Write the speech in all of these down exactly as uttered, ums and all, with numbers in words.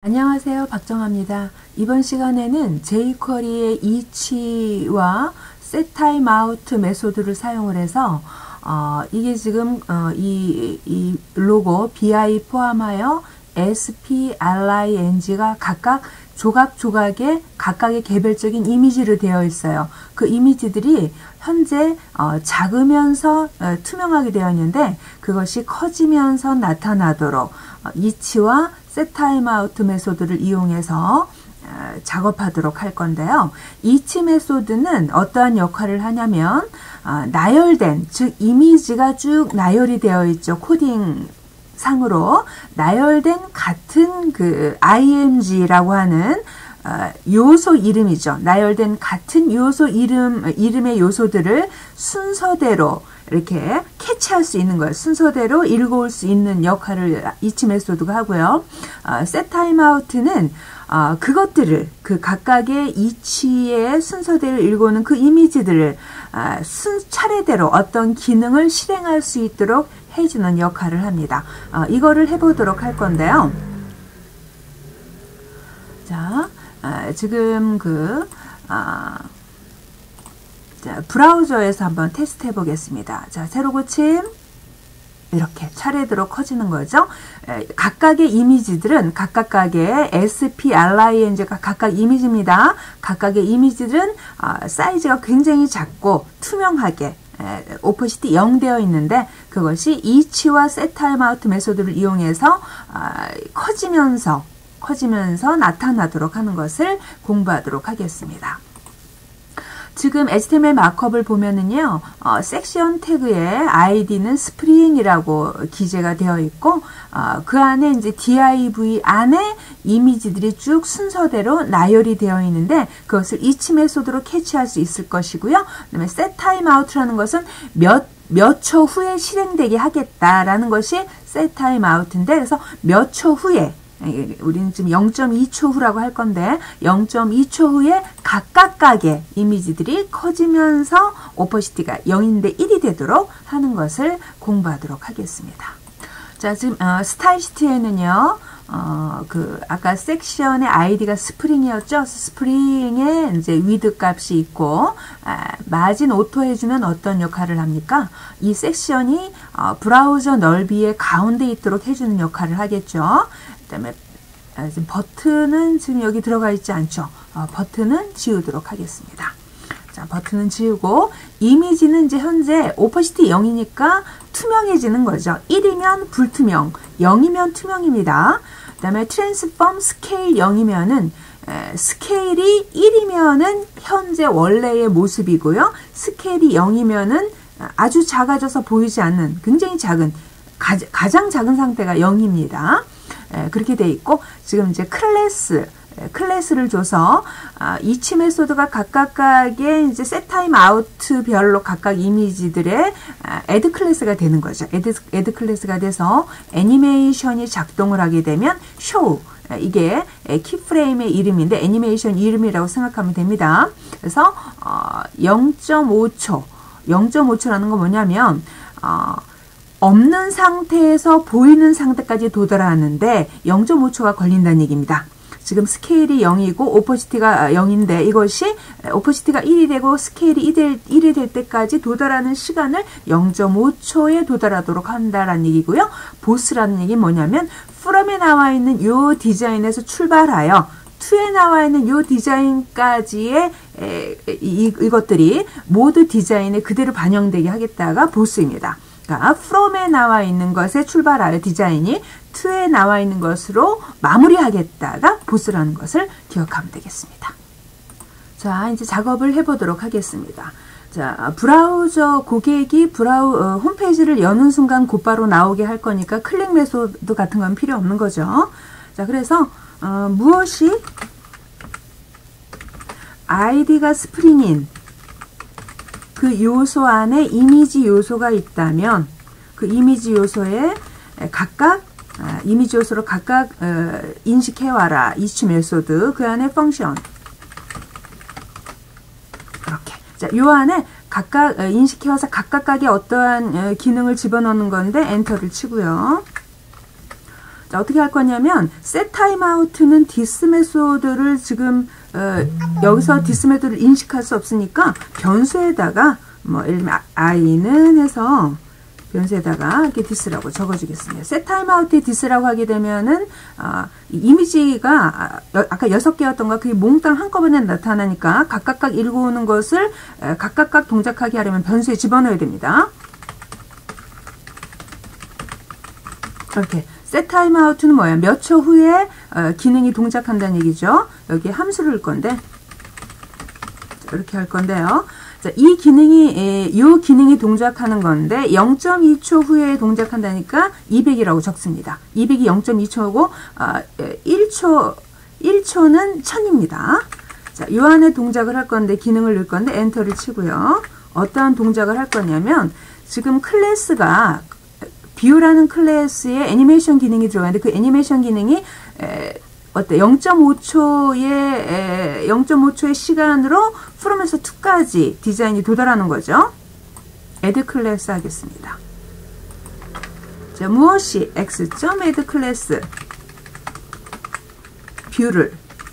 안녕하세요, 박정아입니다. 이번 시간에는 제이쿼리의 each와 setTimeout 메소드를 사용을 해서 어, 이게 지금 어, 이, 이 로고 bi 포함하여 spring가 각각 조각조각의 각각의 개별적인 이미지로 되어 있어요. 그 이미지들이 현재 어, 작으면서 어, 투명하게 되어 있는데 그것이 커지면서 나타나도록 어, each와 setTimeout 메소드를 이용해서 어, 작업하도록 할 건데요. each 메소드는 어떠한 역할을 하냐면 어, 나열된, 즉 이미지가 쭉 나열이 되어 있죠. 코딩 상으로 나열된 같은 그 아이엠지라고 하는 어, 요소 이름이죠. 나열된 같은 요소 이름, 이름의 요소들을 순서대로 이렇게 캐치할 수 있는 거예요. 순서대로 읽어올 수 있는 역할을 each 메소드가 하고요. 어, setTimeout는 어, 그것들을 그 각각의 each의 순서대로 읽어오는 그 이미지들을 어, 순 차례대로 어떤 기능을 실행할 수 있도록 해주는 역할을 합니다. 어, 이거를 해보도록 할 건데요. 자, 어, 지금 그 어, 자, 브라우저에서 한번 테스트 해보겠습니다. 자, 새로 고침. 이렇게 차례대로 커지는 거죠. 에, 각각의 이미지들은 각각의 spring가 각각 이미지입니다. 각각의 이미지들은 어, 사이즈가 굉장히 작고 투명하게 에, 오퍼시티 영 되어 있는데 그것이 each와 setTimeout 메소드를 이용해서 어, 커지면서 커지면서 나타나도록 하는 것을 공부하도록 하겠습니다. 지금 에이치티엠엘 마크업을 보면은요, 어, 섹션 태그의 아이디는 스프링이라고 기재가 되어 있고, 어, 그 안에 이제 div 안에 이미지들이 쭉 순서대로 나열이 되어 있는데, 그것을 each 메소드로 캐치할 수 있을 것이고요. 그 다음에 setTimeout라는 것은 몇, 몇 초 후에 실행되게 하겠다라는 것이 setTimeout인데, 그래서 몇 초 후에 우리는 지금 영 점 이 초 후라고 할 건데 영 점 이 초 후에 각각각의 이미지들이 커지면서 오퍼시티가 영인데 일이 되도록 하는 것을 공부하도록 하겠습니다. 자, 지금 어, 스타일시트에는요, 어, 그 아까 섹션의 아이디가 스프링이었죠. 스프링에 이제 위드 값이 있고 아, 마진 오토 해주면 어떤 역할을 합니까? 이 섹션이 어, 브라우저 넓이의 가운데 있도록 해주는 역할을 하겠죠. 그다음에 아, 지금 버튼은 지금 여기 들어가 있지 않죠. 어, 버튼은 지우도록 하겠습니다. 자, 버튼은 지우고 이미지는 이제 현재 오퍼시티 영이니까 투명해지는 거죠. 일이면 불투명, 영이면 투명입니다. 그 다음에 트랜스폼 스케일 영이면은 에, 스케일이 일이면은 현재 원래의 모습이고요. 스케일이 영이면은 아주 작아져서 보이지 않는 굉장히 작은 가, 가장 작은 상태가 영입니다. 에, 그렇게 돼 있고 지금 이제 클래스 클래스를 줘서 아, each 메소드가 각각의 이제 setTimeout 별로 각각 이미지들의 아, add 클래스가 되는 거죠. add, add 클래스가 돼서 애니메이션이 작동을 하게 되면 show 이게 키프레임의 이름인데 애니메이션 이름이라고 생각하면 됩니다. 그래서 어, 영 점 오 초 영 점 오 초라는 건 뭐냐면 어, 없는 상태에서 보이는 상태까지 도달하는데 영 점 오 초가 걸린다는 얘기입니다. 지금 스케일이 영이고 오퍼시티가 영인데 이것이 오퍼시티가 일이 되고 스케일이 일이 될 때까지 도달하는 시간을 영 점 오 초에 도달하도록 한다라는 얘기고요. 보스라는 얘기는 뭐냐면 from에 나와 있는 이 디자인에서 출발하여 to에 나와 있는 이 디자인까지의 에, 이, 이것들이 모두 디자인에 그대로 반영되게 하겠다가 보스입니다. 그러니까 from에 나와 있는 것에 출발하여 디자인이 to에 나와 있는 것으로 마무리하겠다가 보스라는 것을 기억하면 되겠습니다. 자, 이제 작업을 해보도록 하겠습니다. 자, 브라우저 고객이 브라우 어, 홈페이지를 여는 순간 곧바로 나오게 할 거니까 클릭 메소드 같은 건 필요 없는 거죠. 자, 그래서 어, 무엇이 아이디가 스프링인 그 요소 안에 이미지 요소가 있다면 그 이미지 요소에 각각 아, 이미지 요소로 각각 어, 인식해와라. each 메소드 그 안에 펑션 이렇게 자, 요 안에 각각 어, 인식해와서 각각각의 어떠한 어, 기능을 집어넣는 건데 엔터를 치고요. 자, 어떻게 할 거냐면 set timeout는 this 메소드를 지금 어, 여기서 this 메소드를 인식할 수 없으니까 변수에다가 뭐 예를 들면 i는 해서 변수에다가 이렇게 this라고 적어주겠습니다. set timeout에 this라고 하게 되면은 아, 이미지가 아, 아까 여섯 개였던가 그게 몽땅 한꺼번에 나타나니까 각각각 읽어오는 것을 에, 각각각 동작하게 하려면 변수에 집어넣어야 됩니다. 이렇게 set timeout는 뭐야? 몇 초 후에 어, 기능이 동작한다는 얘기죠. 여기 함수를 넣을 건데 자, 이렇게 할 건데요. 자, 이 기능이 에, 이 기능이 동작하는 건데 영 점 이 초 후에 동작한다니까 이백이라고 적습니다. 이백이 영 점 이 초고 아, 일 초 일 초는 천입니다. 자, 이 안에 동작을 할 건데 기능을 넣을 건데 엔터를 치고요. 어떠한 동작을 할 거냐면 지금 클래스가 뷰라는 클래스에 애니메이션 기능이 들어가는데 그 애니메이션 기능이 에, 어때? 영 점 오 초의 에, 영 점 오 초의 시간으로 프롬에서 투까지 디자인이 도달하는 거죠. add 클래스 하겠습니다. 자, 무엇이 x.add 클래스 뷰를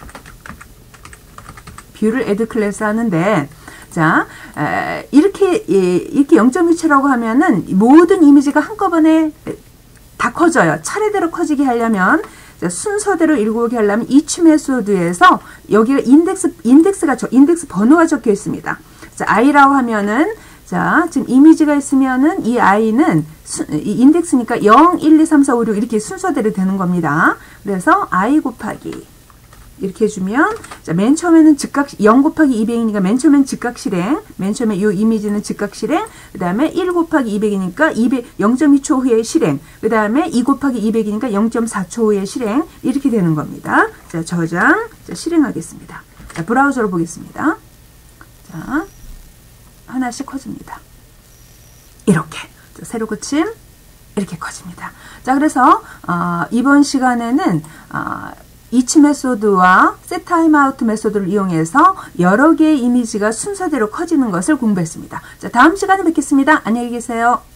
뷰를 add 클래스 하는데 자, 에, 이렇게 예, 이렇게 영 점 이 초라고 하면은 모든 이미지가 한꺼번에 다 커져요. 차례대로 커지게 하려면 자, 순서대로 읽어오게 하려면 each 메소드에서 여기가 인덱스 인덱스가 저 인덱스 번호가 적혀 있습니다. 자, i라고 하면은 자, 지금 이미지가 있으면은 이 i는 수, 이 인덱스니까 영, 일, 이, 삼, 사, 오, 육 이렇게 순서대로 되는 겁니다. 그래서 i 곱하기 이렇게 해주면 자, 맨 처음에는 즉각 영 곱하기 이백이니까 맨 처음엔 즉각 실행, 맨 처음에 이 이미지는 즉각 실행, 그 다음에 일 곱하기 이백이니까 영 점 이 초 후에 실행, 그 다음에 이 곱하기 이백이니까 영 점 사 초 후에 실행 이렇게 되는 겁니다. 자, 저장, 자, 실행하겠습니다. 자, 브라우저로 보겠습니다. 자, 하나씩 커집니다. 이렇게 자, 세로 고침 이렇게 커집니다. 자, 그래서 어, 이번 시간에는 어, each 메소드와 set timeout 메소드를 이용해서 여러 개의 이미지가 순서대로 커지는 것을 공부했습니다. 자, 다음 시간에 뵙겠습니다. 안녕히 계세요.